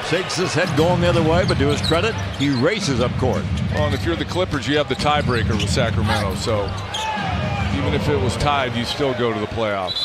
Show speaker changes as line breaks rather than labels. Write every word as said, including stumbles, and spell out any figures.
Shakes his head going the other way, but to his credit, he races up court.
Well, and if you're the Clippers, you have the tiebreaker with Sacramento. So even if it was tied, you still go to the playoffs.